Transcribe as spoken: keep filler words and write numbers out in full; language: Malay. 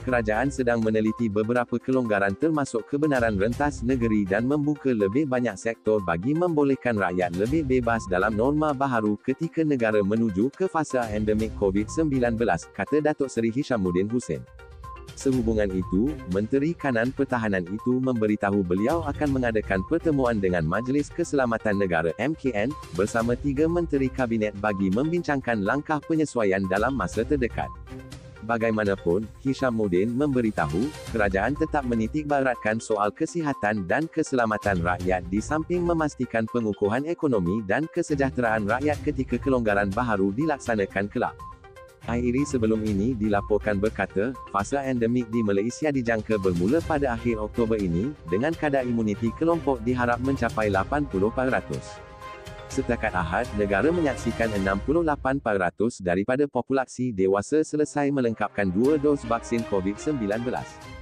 kerajaan sedang meneliti beberapa kelonggaran termasuk kebenaran rentas negeri dan membuka lebih banyak sektor bagi membolehkan rakyat lebih bebas dalam norma baharu ketika negara menuju ke fasa endemik COVID sembilan belas, kata Datuk Seri Hishamuddin Hussein. Sehubungan itu, Menteri Kanan Pertahanan itu memberitahu beliau akan mengadakan pertemuan dengan Majlis Keselamatan Negara M K N, bersama tiga Menteri Kabinet bagi membincangkan langkah penyesuaian dalam masa terdekat. Bagaimanapun, Hishamuddin memberitahu, kerajaan tetap menitikberatkan soal kesihatan dan keselamatan rakyat di samping memastikan pengukuhan ekonomi dan kesejahteraan rakyat ketika kelonggaran baharu dilaksanakan kelak. Airi sebelum ini dilaporkan berkata, fasa endemik di Malaysia dijangka bermula pada akhir Oktober ini, dengan kadar imuniti kelompok diharap mencapai lapan puluh peratus. Setakat Ahad, negara menyaksikan enam puluh lapan peratus daripada populasi dewasa selesai melengkapkan dua dos vaksin COVID sembilan belas.